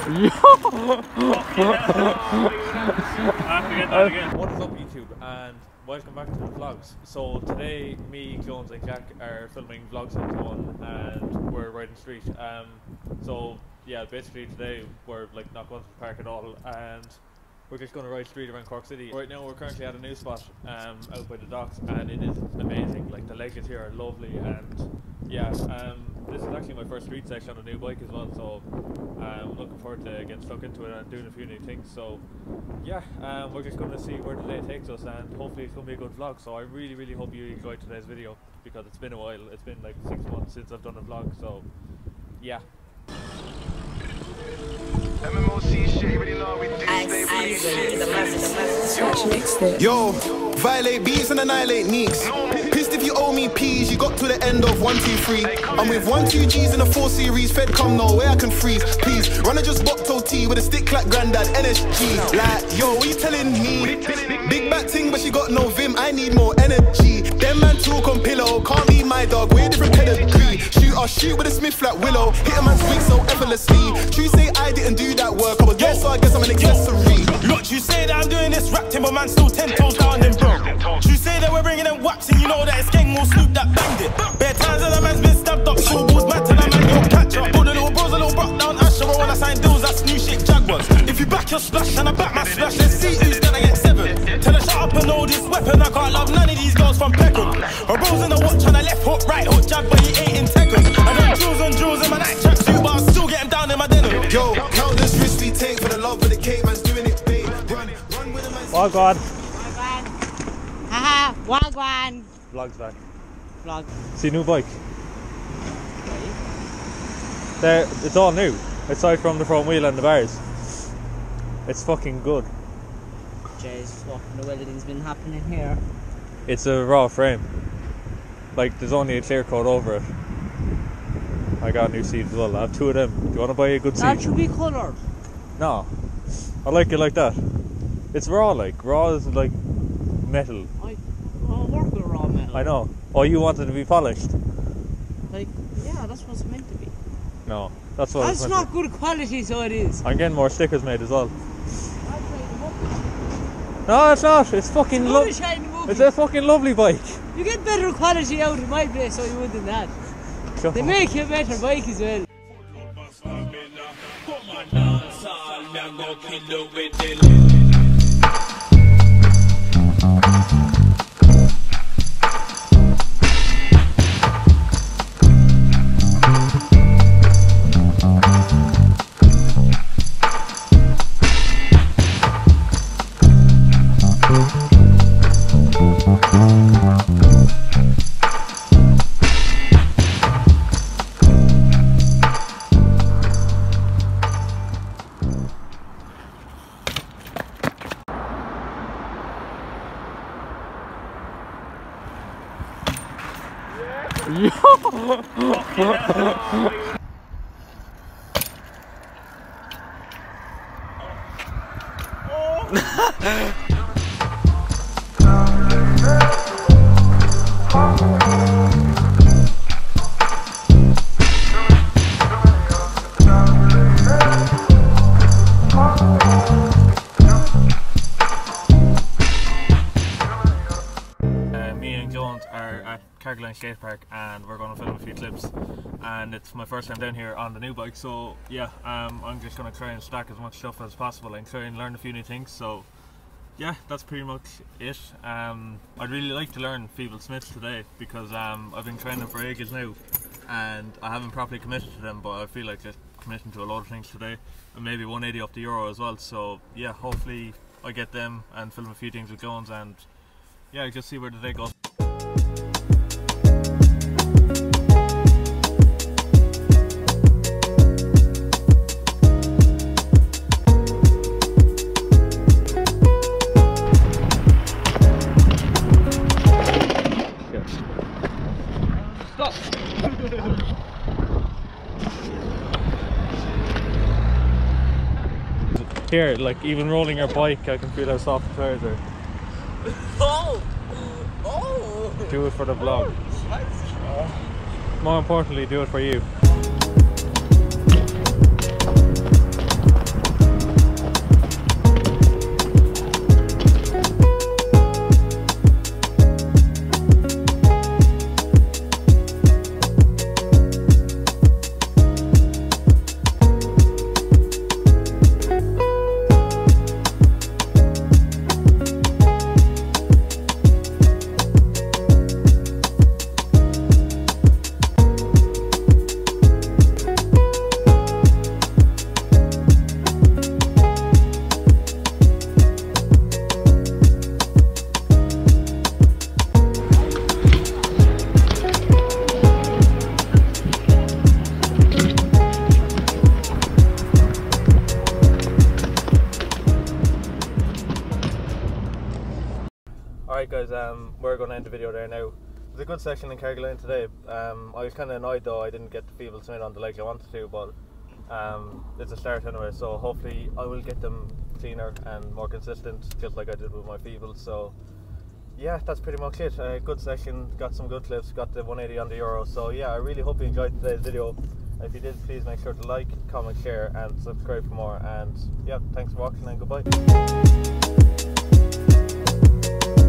What is up, YouTube, and welcome back to the vlogs. So today, me, Jones and Jack are filming vlogs into one, and we're riding street. So yeah, basically today we're like not going to the park at all, and we're just going to ride street around Cork City. Right now we're currently at a new spot out by the docks, and it is amazing. Like the legs here are lovely, and yeah, this is actually my first street section on a new bike as well, so I'm looking forward to getting stuck into it and doing a few new things. So yeah, we're just going to see where the day takes us, and hopefully it's going to be a good vlog. So I really hope you enjoyed today's video, because it's been a while. It's been like 6 months since I've done a vlog, so yeah. Yo, violate beats and annihilate neeks. Pissed if you owe me P's, you got to the end of 1, 2, 3. I'm with 1, 2 G's in a 4 series. Fed come nowhere I can freeze. Please, run and just bottle tea with a stick like granddad NSG. Like, yo, what you telling me? Big back ting, but she got no vim. I need more energy. Them man talk on pillow, can't be my dog. We're different pedigree. Shoot with a Smith like Willow. Hit a man's wig so effortlessly. True say I didn't do that work. I was there, so I guess I'm an accessory. Look, you say that I'm doing this rap timber man still 10 toes down them bro. You say that we're bringing them wax and you know that it's gang will Snoop that banged it. Bare times that a man's been stabbed up, short balls mad till a man don't catch up. All the little bros, a little brock down Asher, when I sign deals, that's new shit Jaguars. If you back your splash and I back my splash, let's see who's gonna get 7. Tell her shut up and know this weapon, I can't love none of these girls from Peckham. My bros in the watch on the left hook, right hook, jab, but he ain't in Tekken. I done jewels on jewels in my night tracksuit, but I'm still getting down in my denim. Yo, countless risks we take for the love of the cake, man's doing it, babe. Run with a man's... Wagwan. Haha, wagwan. Vlog's back. Vlog. See, new bike. There, it's all new, aside from the front wheel and the bars. It's fucking good. Jeez, what the welding's been happening here? It's a raw frame. Like, there's only a clear coat over it. I got a new seat as well. I have 2 of them. Do you want to buy a good seat? That should be coloured. No. I like it like that. It's raw, like. Raw is like metal. I work with raw metal. I know. Oh, you want it to be polished? Like, yeah, that's what it's meant to be. No. That's what That's not good quality, so it is. I'm getting more stickers made as well. No, it's not. It's fucking lovely. It's a fucking lovely bike. You get better quality out of my place, so you would than that. They make you a better bike as well. Me and Jones are at Carrigaline skate park, and we're going to film a few clips, and it's my first time down here on the new bike, so yeah, I'm just going to try and stack as much stuff as possible and try and learn a few new things. So yeah, that's pretty much it. I'd really like to learn Feeble Smiths today, because I've been training for ages now and I haven't properly committed to them, but I feel like just committing to a lot of things today, and maybe 180 up the Euro as well. So yeah, hopefully I get them and film a few things with Jones, and yeah, just see where the day goes. Here, like even rolling your bike, I can feel how soft the tires are. Oh! Oh! Do it for the vlog. More importantly, do it for you. we're going to end the video there now. It was a good session in Carrigaline today. I was kind of annoyed though I didn't get the feeble cement on the leg I wanted to, but it's a start anyway, so hopefully I will get them cleaner and more consistent, just like I did with my feebles. So yeah, that's pretty much it. Good session, got some good clips, got the 180 on the Euro. So yeah, I really hope you enjoyed today's video. If you did, please make sure to like, comment, share and subscribe for more. And yeah, thanks for watching and goodbye.